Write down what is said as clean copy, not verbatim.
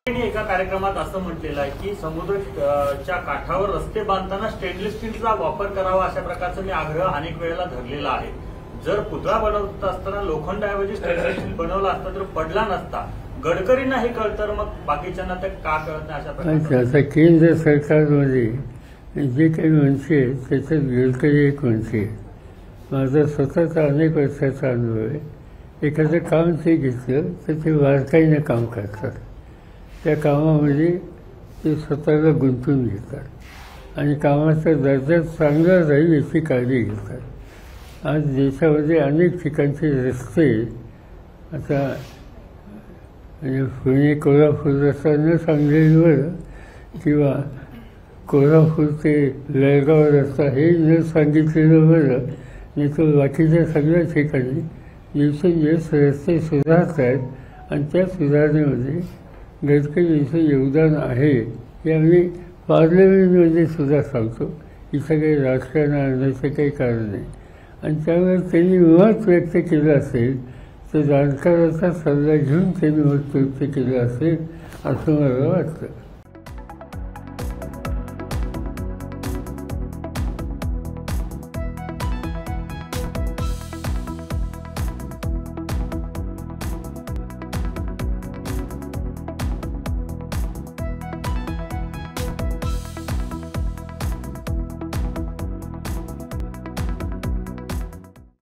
एका कार्यक्रमात असं म्हटलेलं आहे की समुद्राच्या काठावर रस्ते बांधताना स्टेनलेस स्टीलचा वापर करावा अशा प्रकारचा मी आग्रह अनेक वेळेला धरलेला आहे। जर पुतळा बनवत असताना लोखंडाऐवजी स्टेनलेस स्टील बनवला असता तर पडला नसता। गडकरींना हे कळतं तर मग बाकीच्यांना ते का कळत नाही अशा प्रकारचं केंद्र सरकारमध्ये जे काही मंत्री आहेत त्याच्यात गडकरी एक मंत्री आहे। माझा स्वतःचा अनेक वर्षाचा अनुभव आहे। एखादं काम ते घेतलं तर ते बारकाईनं काम करतात, त्या कामामध्ये ते स्वतःला गुंतून घेतात आणि कामाचा दर्जा चांगला राहील याची काळजी घेतात। आज देशामध्ये अनेक ठिकाणचे रस्ते आता म्हणजे पुणे कोल्हापूर रस्ता न सांगलीवर किंवा कोल्हापूर ते लळगाव रस्ता हे न सांगितलेलं बरं, नाही तर बाकीच्या सगळ्या ठिकाणी दिवसेंदिवस रस्ते सुधारत आहेत आणि त्या सुधारणेमध्ये गडकरींचं योगदान आहे हे आम्ही पार्लमेंटमध्ये सुद्धा सांगतो। इथं काही राजकारण आणण्याचं काही कारण नाही आणि त्यामुळे त्यांनी मत व्यक्त केलं असेल तर जाणकाराचा सल्ला घेऊन त्यांनी मत व्यक्त केलं असेल असं मला वाटतं।